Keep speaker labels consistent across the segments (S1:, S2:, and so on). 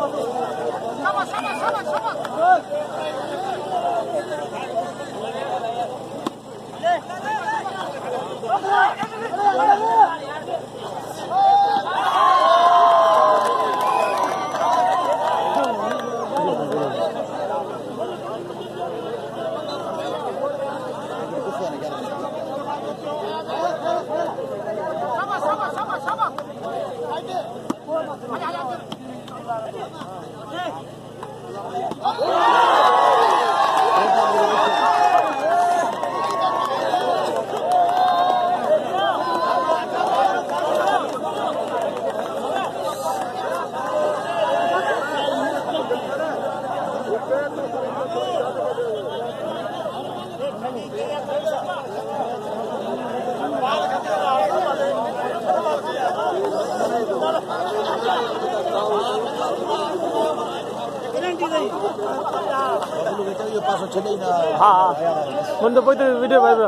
S1: हाँ मुझे कोई तो वीडियो भाई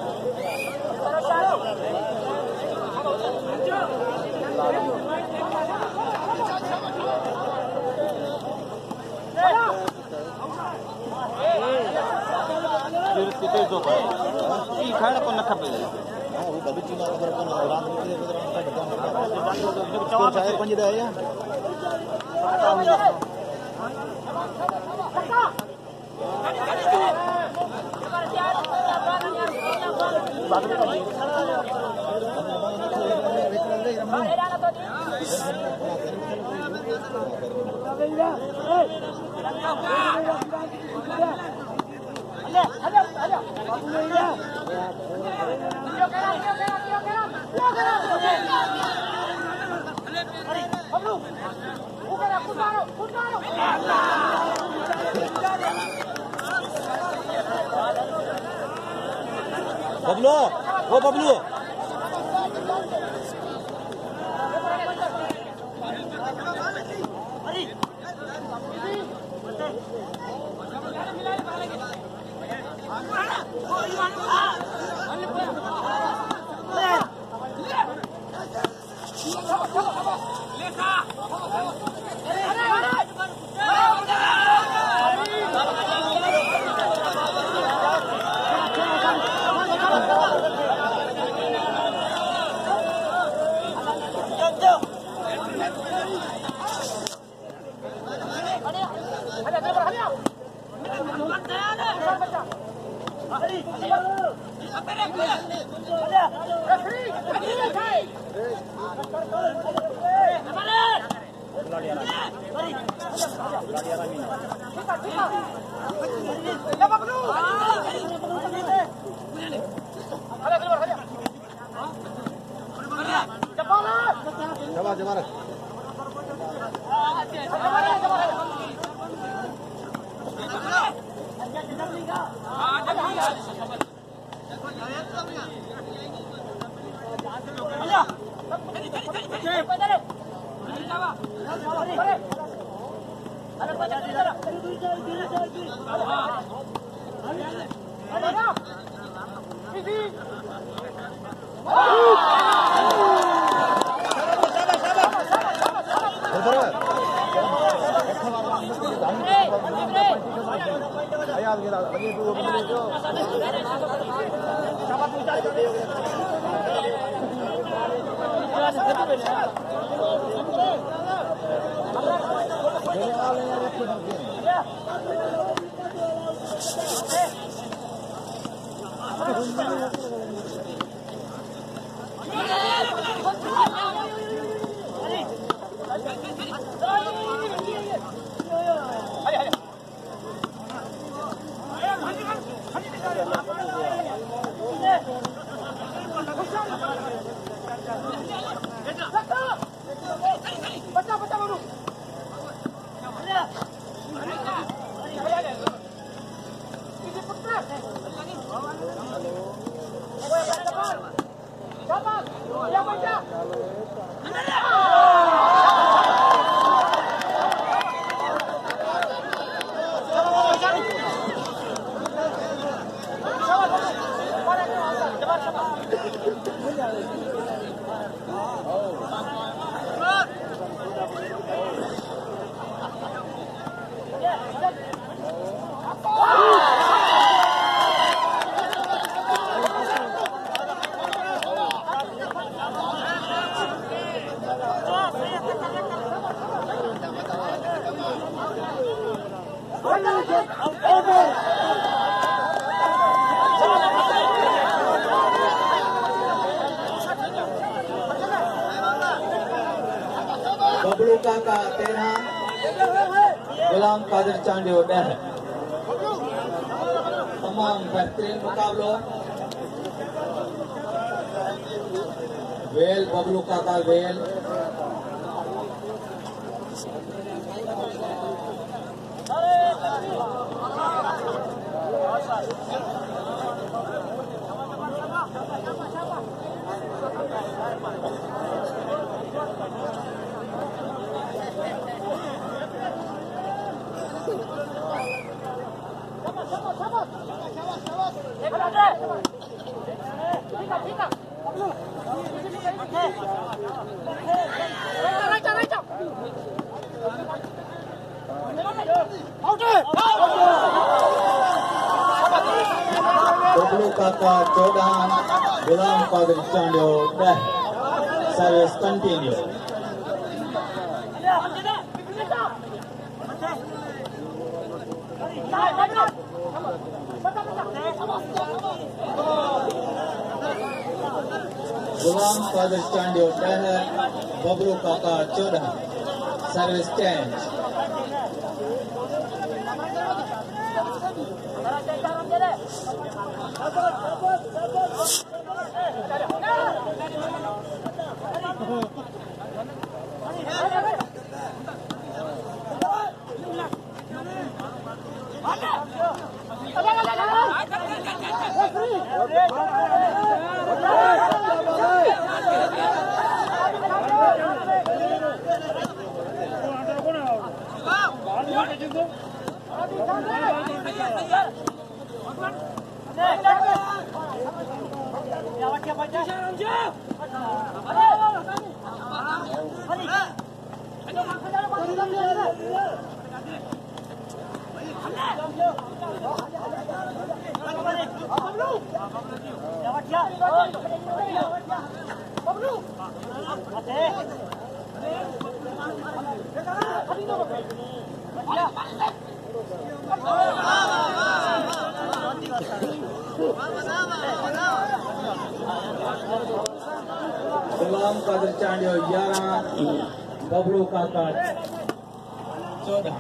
S2: बबलू वो बबलू
S3: 13 गुलाम कादिर चांडियो 10। तमाम बेहतरीन मुकाबलों। वेल बबलू काका well Bablu Kaka 14 Ghulam Qadir Chandio 10। Service continue. Ghulam Qadir Chandio 10 Bablu Kaka 14। Service change. Ghulam Qadir Chandio 11 Bablu Kaka 14।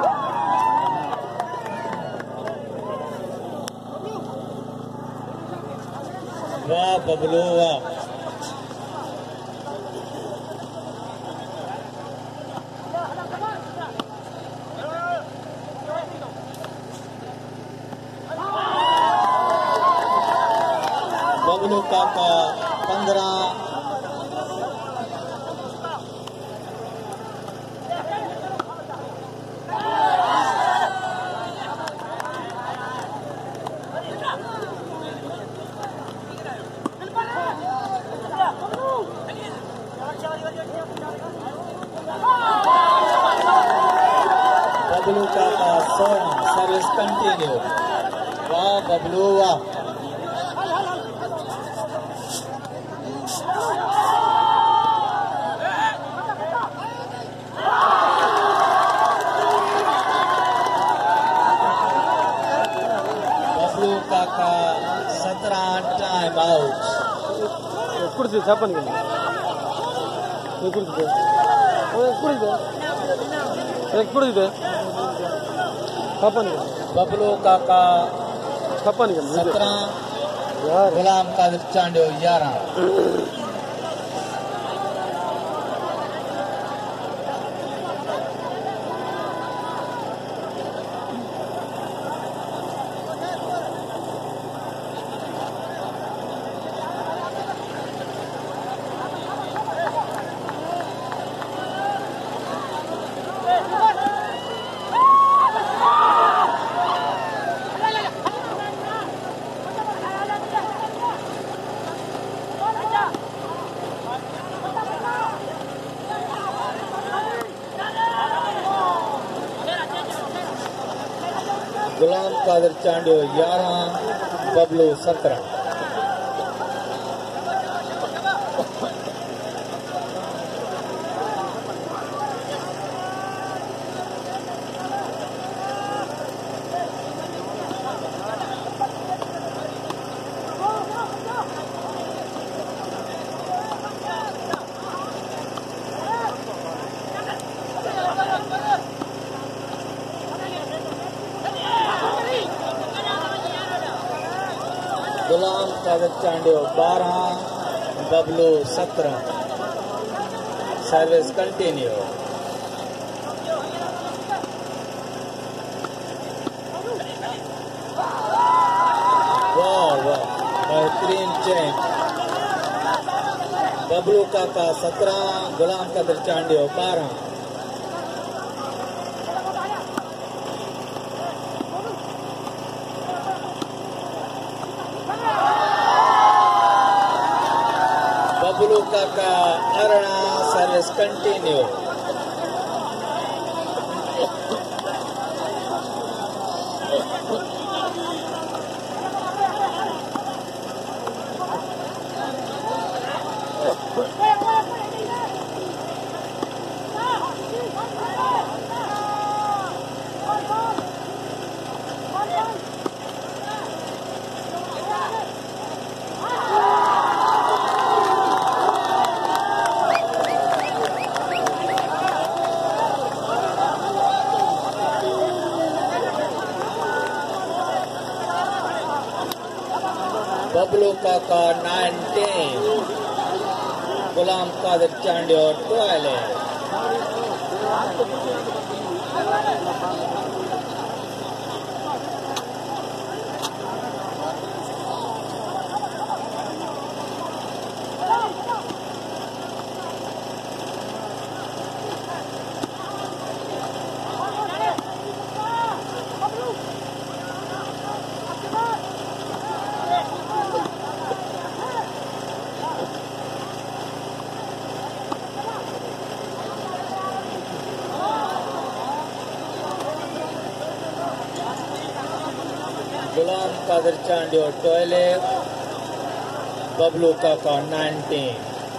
S3: वाह बबलू वाह। बबलू काका 15। बबलू काका 16। Service continue. वाह बबलू वाह। बबलू काका 17 टाइम आउट।
S1: कुर्सी छापन के कुर्सी छापन
S3: बबलू काका
S1: छापन के
S3: 17 गुलाम कादिर चांडियो 11। गुलाम कादिर चांडियो 11 बबलू 17। गुलाम कादर चांडियो 12, बबलू 17। Service continue. वाह वाह, बेहतरीन चेंज। बबलू काका 17, गुलाम कादर चांडियो 12। बबलू काका 18, सर्विस कंटिन्यू। बबलू काका 19, गुलाम कादर चांडियो 12। गुलाम कादर चांडियो 12, बबलू काका 19।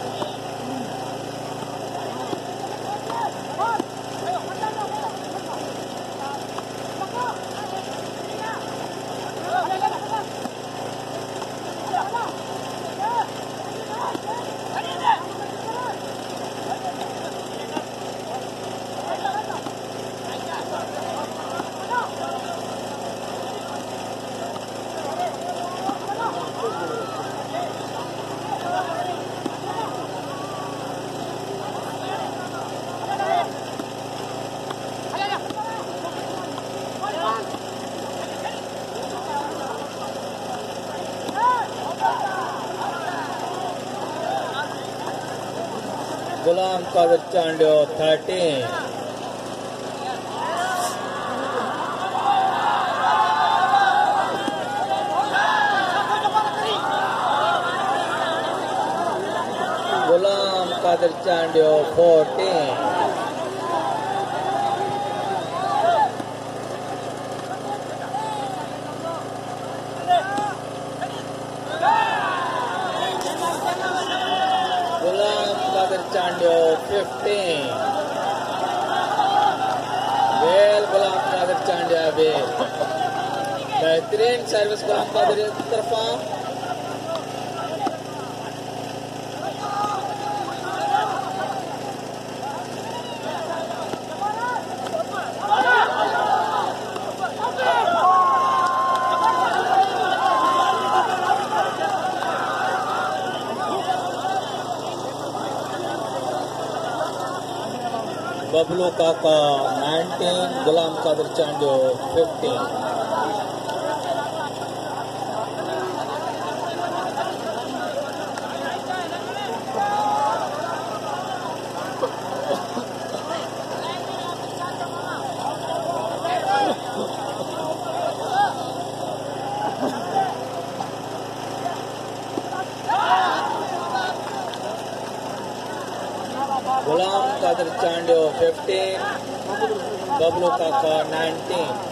S3: गुलाम कादर चांडियो 13। गुलाम कादर चांडियो 14। चांडियो 15। वेल गुलाम कादर चांडिया वेल, बेहतरीन सर्विस गुलाम कादर तरफा। बबलू काका 19, गुलाम कादर चांडियो 15। गुलाम कादर चांडियो 15, बबलू काका 19।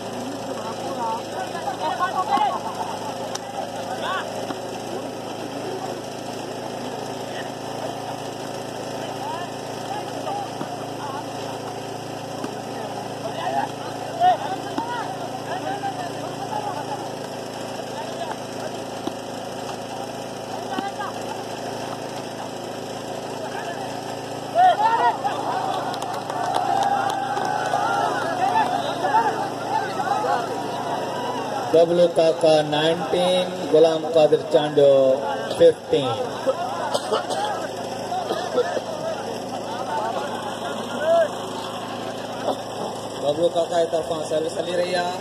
S3: बबलू काका 19, गुलाम कादिर चांडो 15। बबलू काका की तरफा सर्विस हली रही है।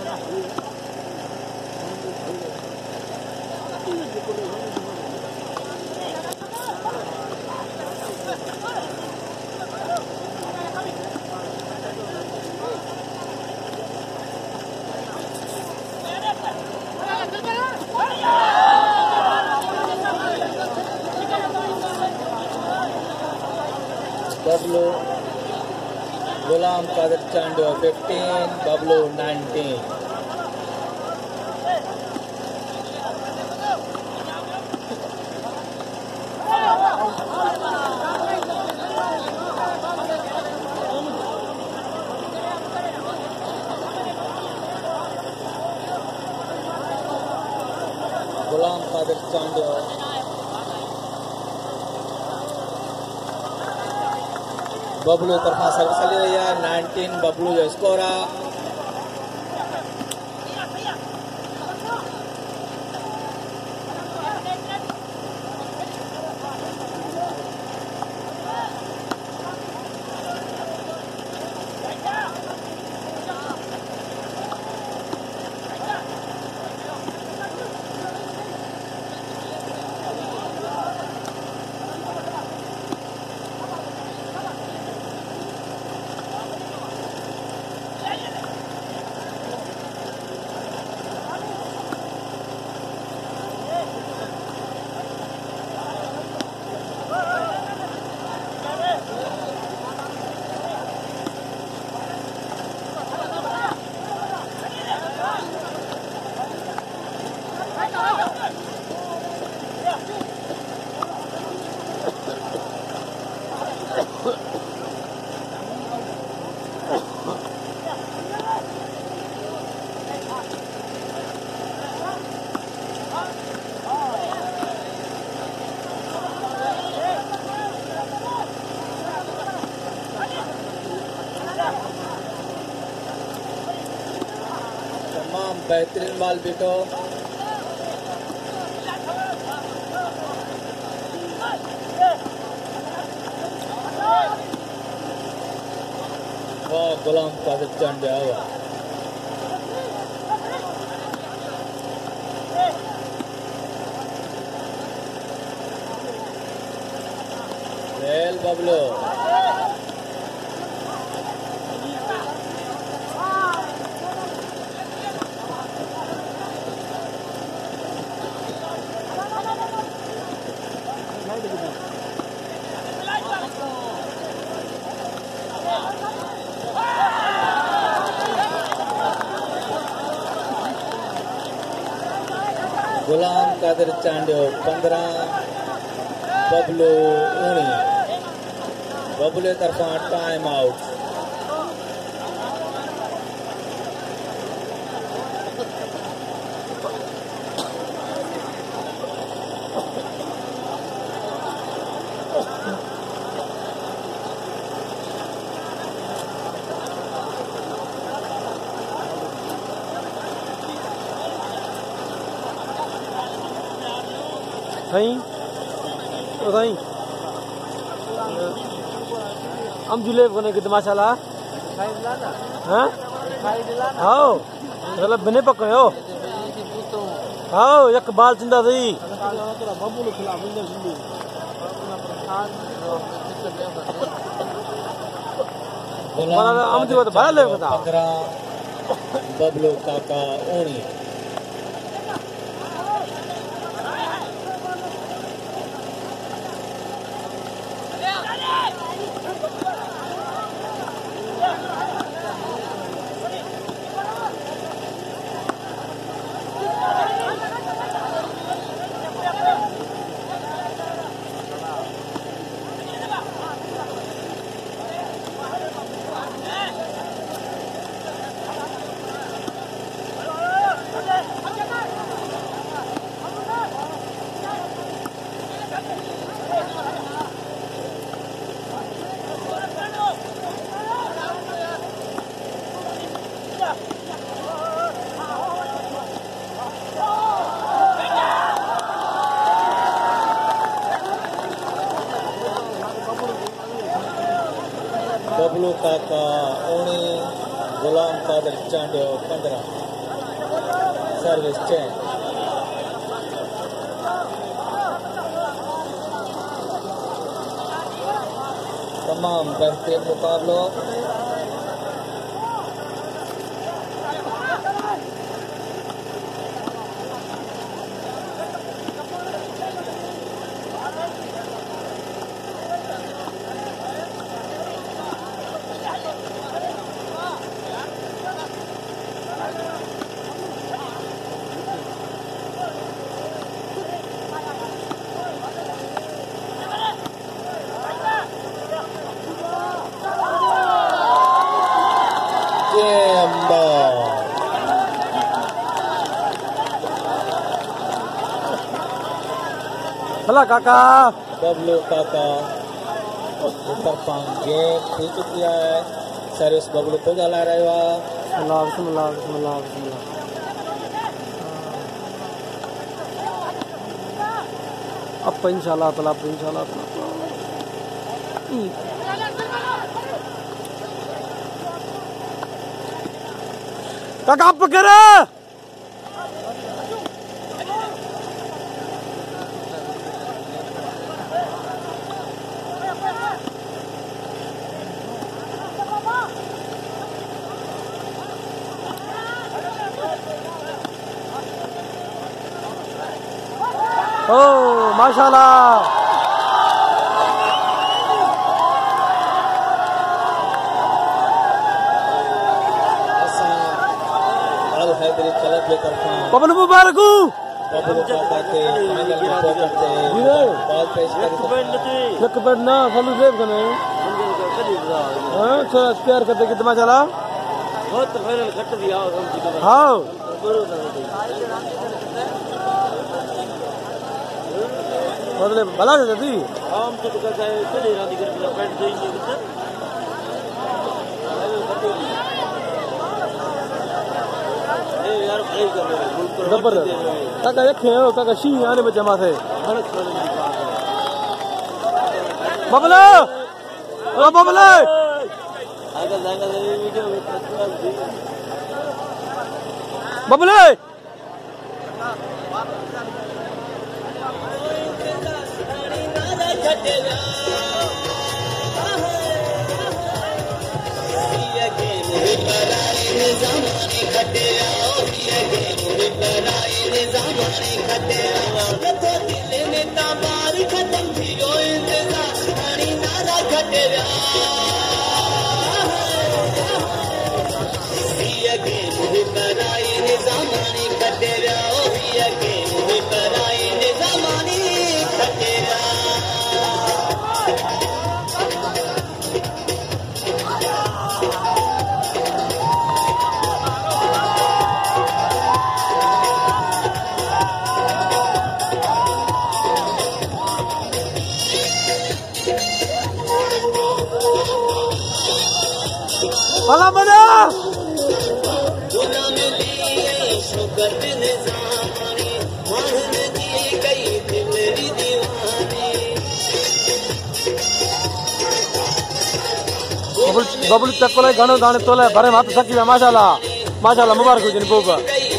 S3: बबलू गुलाम कादिर चांडो 15, बबलू 19। गुलाम कादिर चांडो बबलू तरफा सर्विस चली रही है। 19 बबलू जो स्कोर है। तमाम बेहतरीन बॉल बिटो। वाह, गुलाम कादिर चांडो हुआ। रेल बबलू गुलाम कादिर चांडो 15, बबलू 19। बबलू तरफा टाइम आउट।
S1: साईं ओ साईं हम जुले कोने कित माशाल्लाह हां आओ मतलब बने पकयो आओ एक बाल चिंदा सही बबलू खिलाफ हम जो तो बड़ा ले बता
S3: 15, बबलू काका 19। काका ओणी गुलाम कादर चांडियो 15 सर्विस चैन तमाम बेहतरीन मुकाबलों
S1: भला काका
S3: बबलू काका ऊपर पांगे खींच किया है सर्विस बबलू को चला रहे हो
S1: बिस्मिल्लाह अब इंशाल्लाह ताला काका आप कर ओ माशाल्लाह
S3: अल हैदरी क्लब की तरफा
S1: बबलू मुबारक
S3: बबलू काका के फाइनल में पहुंचते हैं बॉल पेश करते
S1: लक पड़ना फलू देव कने हां थोड़ा प्यार करते कितना चला
S2: बहुत फाइनल घट दिया
S1: हां मतलब भला है दी
S2: हम तो कहता है चले रानी करके बैठ जाएंगे ए यार भाई कर रहे
S1: जबर काका देखे हो काका शी आने बच्चे माथे बबला ओ बबला
S2: आगे जाएगा वीडियो में
S1: बबला भला बना बबलू तक को घणो दाने तोले भरे हाथ सकी माशाल्लाह मुबारक हुजनि पोप